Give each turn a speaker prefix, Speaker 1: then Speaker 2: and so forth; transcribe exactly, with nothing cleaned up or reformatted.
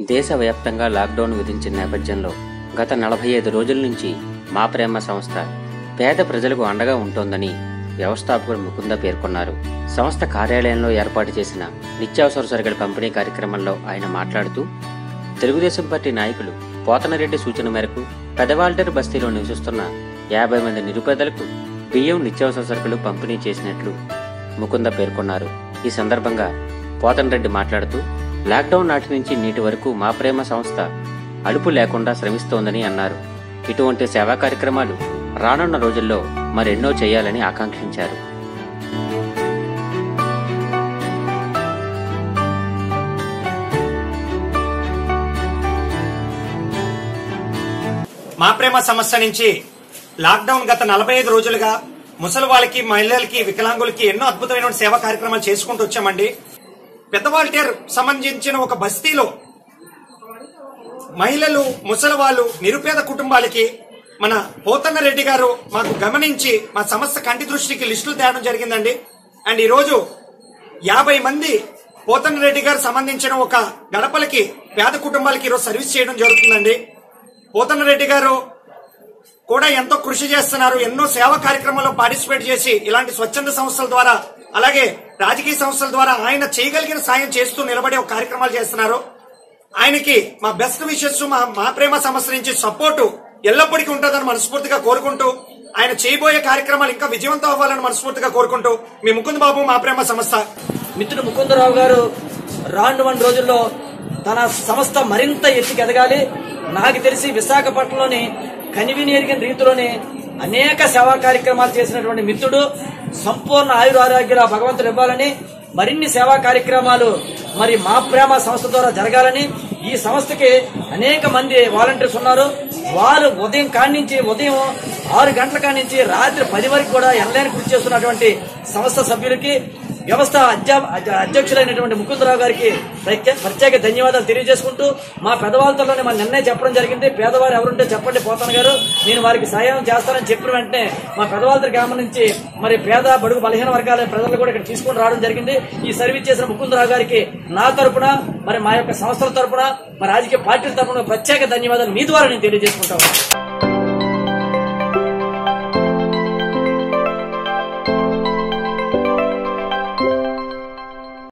Speaker 1: దేశవ్యాప్తంగా లాక్డౌన్ విధించిన నేపథ్యంలో గత నలభై ఐదు రోజుల నుంచి మా ప్రేమ సంస్థ పేద ప్రజలకు అండగా ఉంటోందని వ్యవస్థాపకుడు ముకుంద పేర్కొన్నారు. సంస్థ కార్యాలయంలో ఏర్పాటు చేసిన నిత్యావసర సరుకుల పంపిణీ కార్యక్రమంలో ఆయన మాట్లాడుతూ, తెలుగుదేశం పార్టీ నాయకులు పోతనరెడ్డి సూచన మేరకు పెదవాల్టర్ బస్తీలో నివసిస్తున్న యాభై మంది నిరుపేదలకు బియ్యం నిత్యావసర సరుకులు పంపిణీ చేసినట్లు ముకుంద పేర్కొన్నారు. ఈ సందర్భంగా పోతనరెడ్డి మాట్లాడుతూ, లాక్డౌన్ నాటి నుంచి నేటి వరకు మా ప్రేమ సంస్థ అలుపు లేకుండా శ్రమిస్తోందని అన్నారు. ఇటువంటి సేవా కార్యక్రమాలు రానున్న రోజుల్లో మరెన్నో చేయాలని ఆకాంక్షించారు.
Speaker 2: మా ప్రేమ సంస్థ నుంచి లాక్డౌన్ గత నలభై ఐదు రోజులుగా ముసలి వాళ్ళకి, మహిళలకి, వికలాంగులకి ఎన్నో అద్భుతమైన సేవా కార్యక్రమాలు చేసుకుంటూ వచ్చామండి. పెద్దవాల్టేర్ సంబంధించిన ఒక బస్తీలో మహిళలు, ముసలి వాళ్ళు, నిరుపేద కుటుంబాలకి మన పోతన్నరెడ్డి గారు మాకు గమనించి మా సంస్థ కంటి దృష్టికి లిస్టులు తేవడం జరిగిందండి. అండ్ ఈ రోజు యాభై మంది పోతన్నరెడ్డి గారు సంబంధించిన ఒక గడపలకి పేద కుటుంబాలకి ఈరోజు సర్వీస్ చేయడం జరుగుతుందండి. పోతన్నరెడ్డి గారు కూడా ఎంతో కృషి చేస్తున్నారు. ఎన్నో సేవా కార్యక్రమాల్లో పార్టిసిపేట్ చేసి ఇలాంటి స్వచ్ఛంద సంస్థల ద్వారా, అలాగే రాజకీయ సంస్థల ద్వారా ఆయన చేయగలిగిన సాయం చేస్తూ నిలబడే ఒక కార్యక్రమాలు చేస్తున్నారు. ఆయనకి మా బెస్ట్ విషెస్, మా మా ప్రేమ సంస్థ నుంచి సపోర్టు ఎల్లప్పటికీ ఉంటుందని మనస్ఫూర్తిగా కోరుకుంటూ, ఆయన చేయబోయే కార్యక్రమాలు ఇంకా విజయవంతం అవ్వాలని మనస్ఫూర్తిగా కోరుకుంటూ, మీ ముకుంద్ బాబు, మా ప్రేమ సంస్థ.
Speaker 3: మిత్రుడు ముకుందరావు గారు రాను వన్ రోజుల్లో తన సంస్థ మరింత ఎత్తుకి ఎదగాలి. నాకు తెలిసి విశాఖపట్నంలోని కనివిని ఎరిగిన రీతిలోనే అనేక సేవా కార్యక్రమాలు చేసినటువంటి మిత్రుడు సంపూర్ణ ఆయుర ఆరోగ్యాల భగవంతుడు ఇవ్వాలని, మరిన్ని సేవా కార్యక్రమాలు మరి మా ప్రేమ సంస్థ ద్వారా జరగాలని, ఈ సంస్థకి అనేక మంది వాలంటీర్స్ ఉన్నారు. వారు ఉదయం కాడి నుంచి ఉదయం ఆరు గంటల కాడి నుంచి రాత్రి పది వరకు కూడా ఎనలేని కృషి చేస్తున్నటువంటి సంస్థ సభ్యులకి, వ్యవస్థ అధ్యక్షులైనటువంటి ముకుందరావు గారికి ప్రత్యేక ధన్యవాదాలు తెలియజేసుకుంటూ, మా పెదవాళ్ళతోనే మన నిన్నే చెప్పడం జరిగింది, పేదవారు ఎవరుంటే చెప్పండి పోతన గారు, నేను వారికి సాయం చేస్తానని చెప్పిన వెంటనే మా పెదవాళ్ళ గ్రామం నుంచి మరి పేద, బడుగు, బలహీన వర్గాల ప్రజలు కూడా ఇక్కడ తీసుకుని రావడం జరిగింది. ఈ సర్వీస్ చేసిన ముకుందరావు గారికి నా తరపున, మరి మా యొక్క సంస్థల తరపున, మా రాజకీయ పార్టీల తరపున ప్రత్యేక ధన్యవాదాలు మీ ద్వారా నేను తెలియజేసుకుంటాను.